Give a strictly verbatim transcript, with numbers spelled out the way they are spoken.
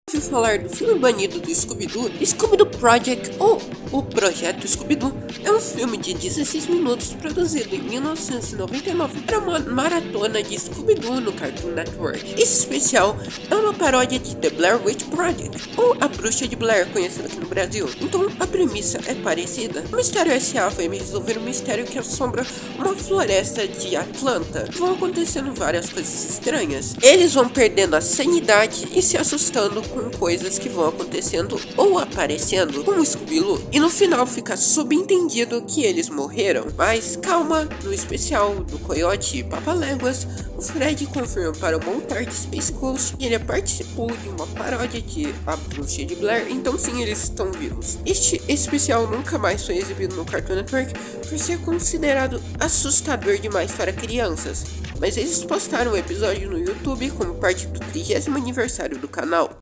Ouviu falar do filme banido do Scooby-Doo? Scooby-Doo Project, ou o Projeto Scooby-Doo, é um filme de dezesseis minutos produzido em mil novecentos e noventa e nove para uma maratona de Scooby-Doo no Cartoon Network. Esse especial é uma paródia de The Blair Witch Project, ou A Bruxa de Blair, conhecida aqui no Brasil. Então a premissa é parecida. O Mistério S A vai resolver um mistério que assombra uma floresta de Atlanta. Vão acontecendo várias coisas estranhas. Eles vão perdendo a sanidade e se assustando com coisas que vão acontecendo ou aparecendo, como Scooby-Doo, e no final fica subentendido que eles morreram. Mas calma, no especial do Coyote e Papaléguas, o Fred confirma para o Montar Space Ghost que ele participou de uma paródia de A Bruxa de Blair, então sim, eles estão vivos. Este especial nunca mais foi exibido no Cartoon Network por ser considerado assustador demais para crianças, mas eles postaram o episódio no YouTube como parte do trigésimo aniversário do canal.